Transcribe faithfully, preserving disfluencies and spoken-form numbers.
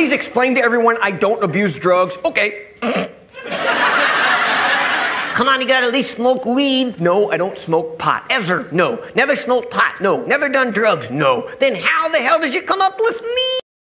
please explain to everyone I don't abuse drugs? Okay. Come on, you gotta at least smoke weed. No, I don't smoke pot. Ever? No. Never smoked pot? No. Never done drugs? No. Then how the hell did you come up with me?